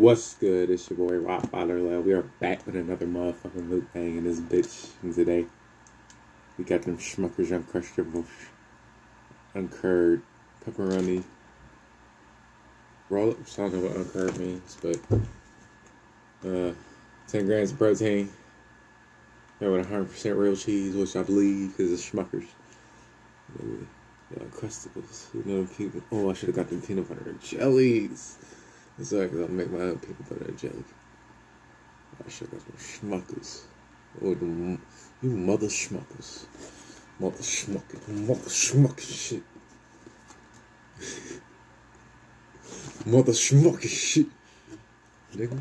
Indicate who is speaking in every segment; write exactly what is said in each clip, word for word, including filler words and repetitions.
Speaker 1: What's good? It's your boy Rob Fatherland. We are back with another motherfucking loop bang in this bitch. And today we got them Schmuckers Uncrustables, uncurred pepperoni roll ups. I don't know what uncurred means, but uh, ten grams of protein. There with one hundred percent real cheese, which I believe is a Schmuckers. The Uncrustables. You know, people. Oh, I should have got them peanut butter jellies. It's like I'll make my own peanut butter and jelly. I should have got some Schmuckers. Oh, the, you mother Schmuckers. Mother Schmuckers. Mother Schmuckers shit. Mother Schmuckers shit. Nigga.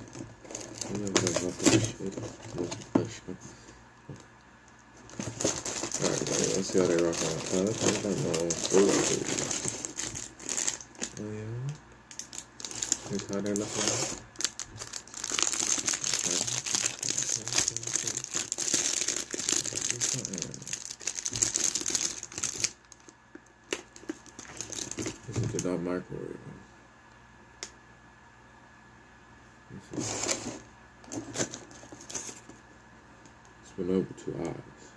Speaker 1: Alright, let's see how they rock out. Uh, that's not no. Oh, yeah. Here's how they look like. This is the dog microwave. Spin over two eyes.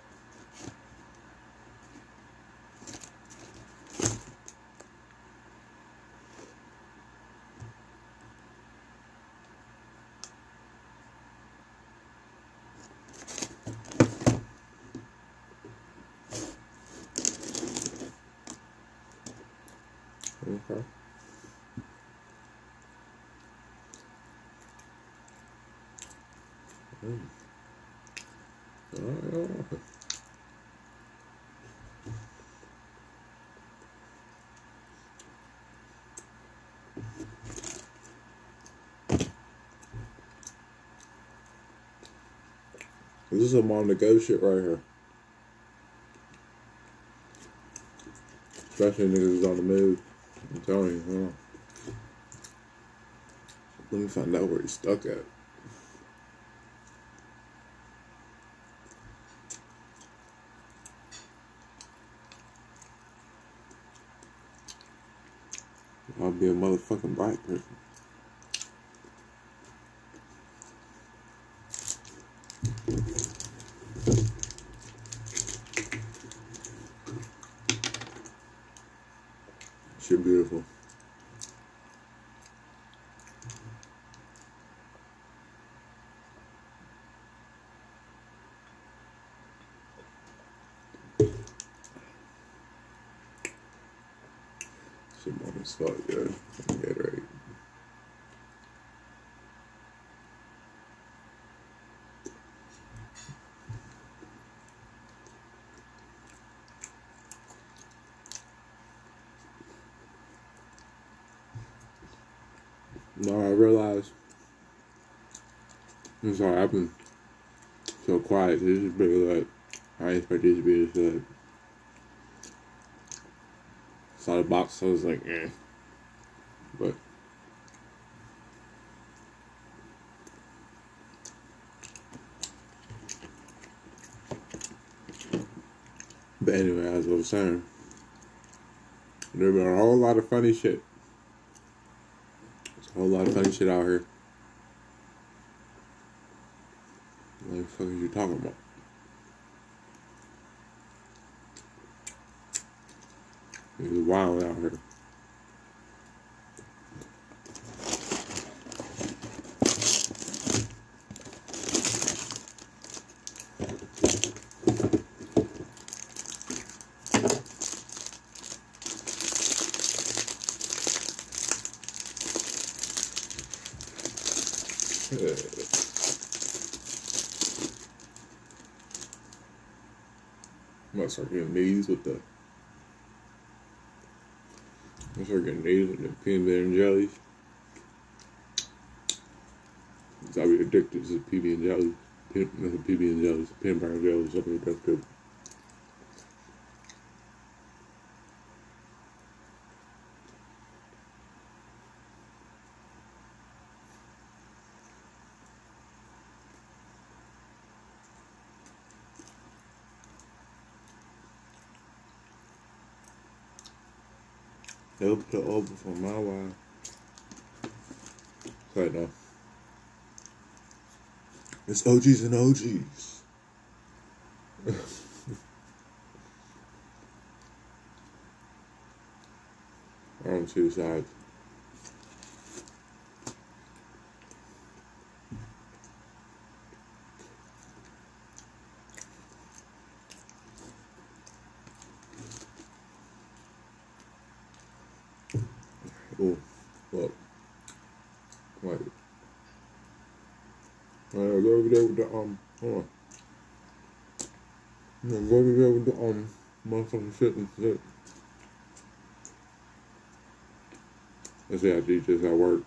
Speaker 1: Okay. Mm. Oh. This is some on the go shit right here. Especially niggas on the move. I'm telling you, hold on. Let me find out where he's stuck at. I'll be a motherfucking black person. Shit beautiful. Shit more than fuck, yeah. Get right. No, I realized I'm sorry, I've been so quiet. This is pretty like I didn't expect this to be this good. Saw the box, so I was like, eh. But But anyway, as I was saying, there's been a whole lot of funny shit. There's a whole lot of funny shit out here. What the fuck are you talking about? It's wild out here. I'm gonna start getting these with the. I'm gonna start getting these with the peanut butter and jellies. Cause I'll be addicted to P B and jellies. Peanut, P B and jellies, peanut butter and jellies. Something like that's good. They'll put it over for my while. So no. It's O Gs and O Gs. On two sides. Oh, look. Wait. Uh, go over there with the, um, hold on. No, go over there with the, um, motherfucking shit and shit. Let's see how deep this at work.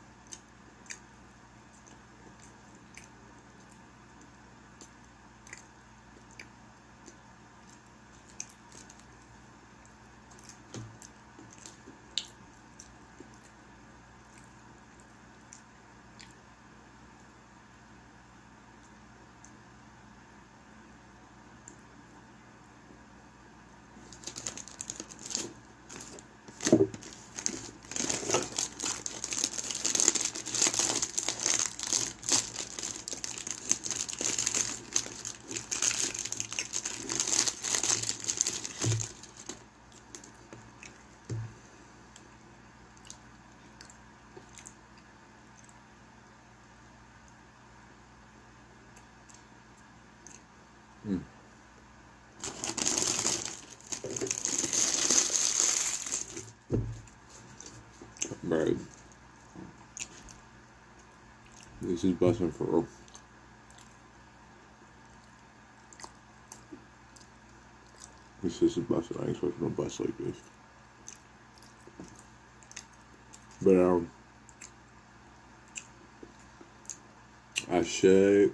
Speaker 1: Mm. Bro, this is busting for real. This is busting. I ain't supposed to bust like this. But um, I should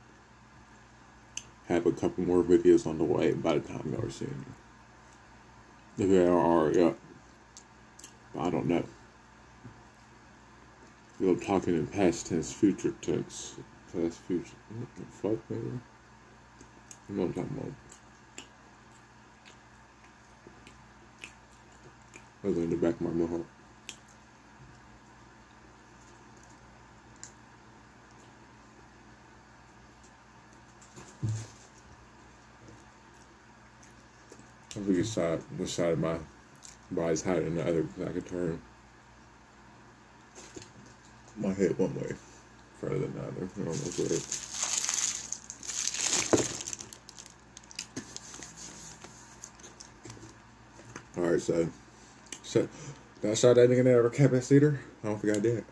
Speaker 1: have a couple more videos on the way by the time y'all are seeing it. If they are already up. I don't know. You're talking in past tense, future tense. Past, future. What the fuck, man? You know what I'm talking about. That was in the back of my mohawk. I forget side, which side of my body's higher than the other because I could turn my head one way further than the other. I don't know what's weird. Alright, so, so did I shot that nigga there a cabinet seater? I don't think I did.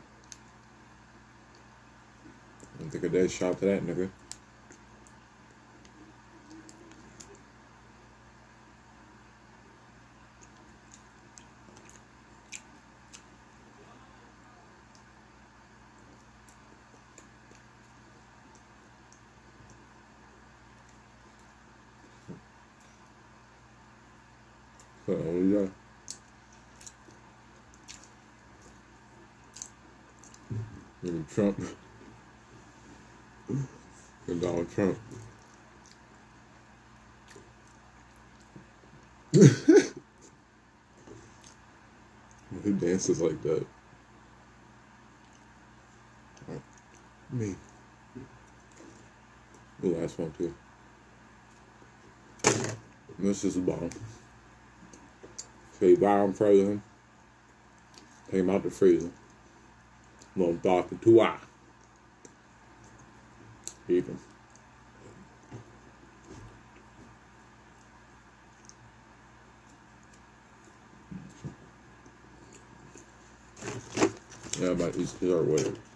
Speaker 1: I don't think I did shot to that nigga. So, what we got? And Trump. And Donald Trump. Who dances like that? Right. Me. The last one too. This is a bomb. So you buy them frozen, take them out the freezer, let them thaw for two hours. Eat them. Yeah, I might eat dessert with it.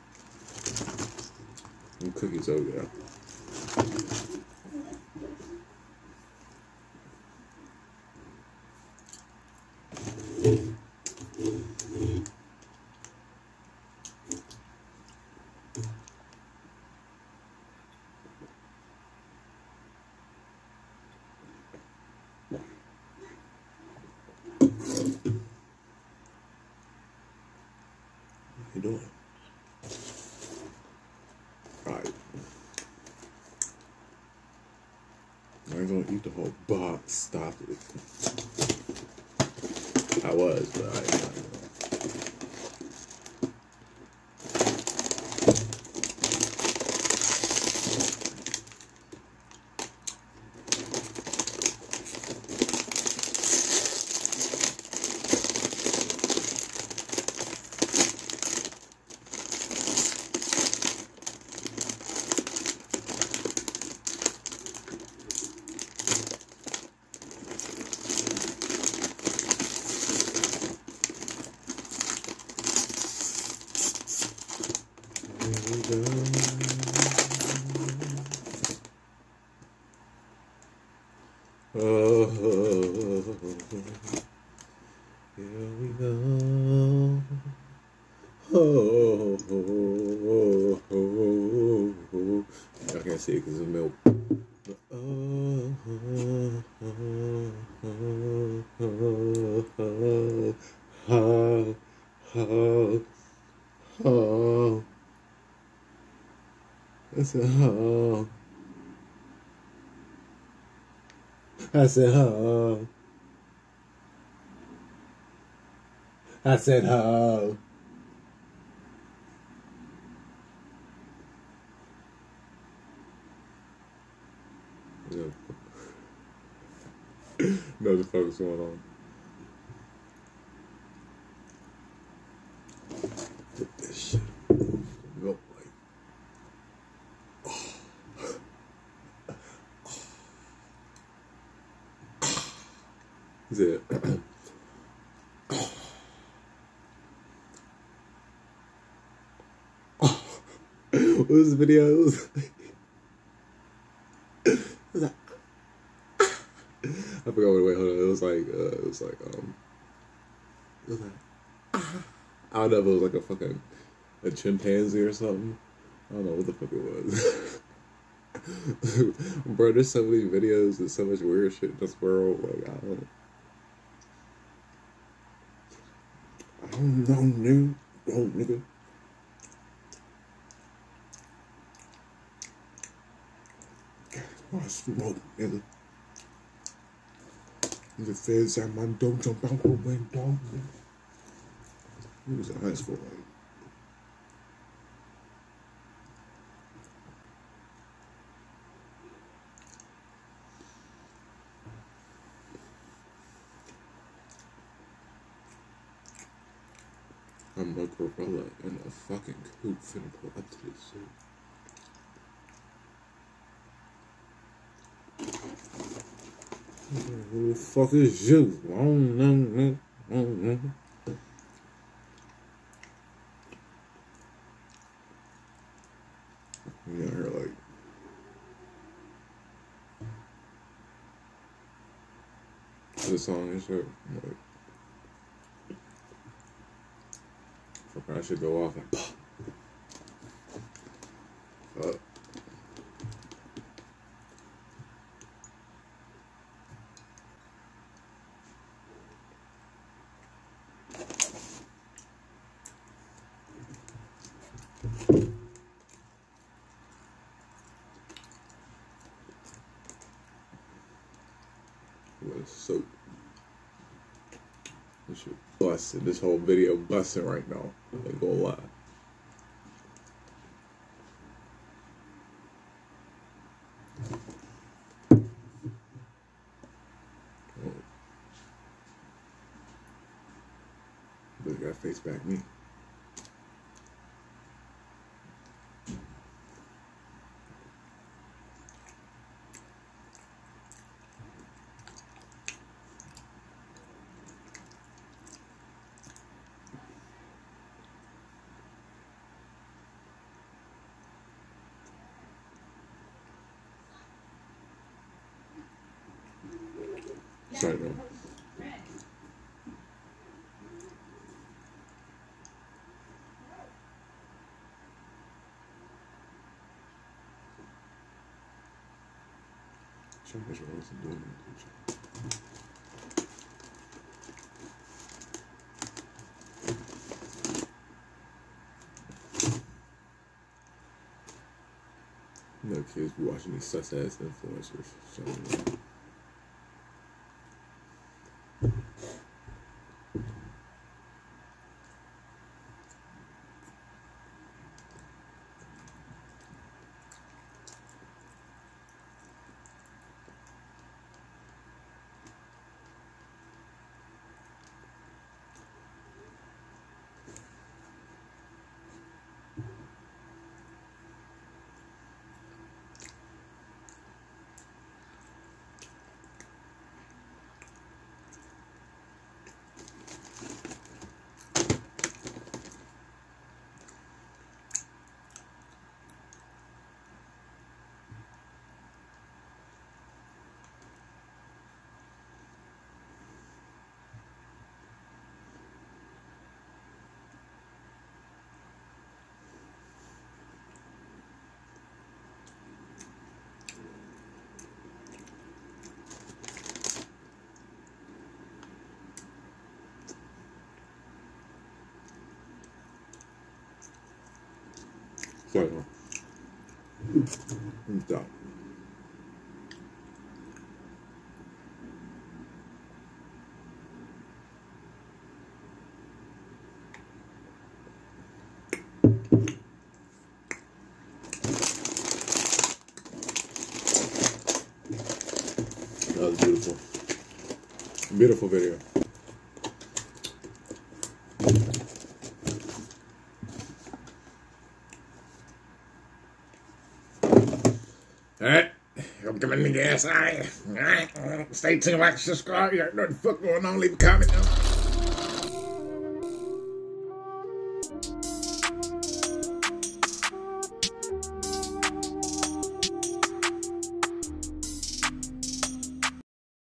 Speaker 1: And cookies over there. What you doing? Alright. I ain't gonna eat the whole box. Stop it. I was, but I ain't. Oh, here we go. Oh, oh, oh, oh. I can't see it because of milk. Oh, oh, oh, oh, oh, oh, oh, oh. I said, oh. I said, oh. I said, oh. Know the fuck is going on. Put this shit. Go like. Oh. Is it? What was the video? It was like, it was like I forgot what. Wait, hold on. It was like, uh, it was like, um, it was like, I don't know if it was like a fucking a chimpanzee or something. I don't know what the fuck it was. Bro, there's so many videos and so much weird shit in this world. Like, I don't, I don't know, dude. Oh, nigga. I smoke, nigga. The feds at my door, jump out the window. He was in high school, like. I'm a gorilla in a fucking coop finna pull up to this shit. Who the fuck is you? I don't know, man. I don't know. You out here like. This song and shit. Like. Fuck, I should go off like. Pah. Fuck. Was so this shit busting. This whole video busting right now. I ain't gonna lie. Oh. But it got face back me. Sorry, no. Sorry, I wasn't doing it. No kids be watching these sus ass influencers. So, quite on. Stop. That was beautiful. Beautiful video. Alright. I'm coming to gas. Alright. Alright. Stay tuned, like, subscribe. You got nothing fuck going on. Leave a comment down.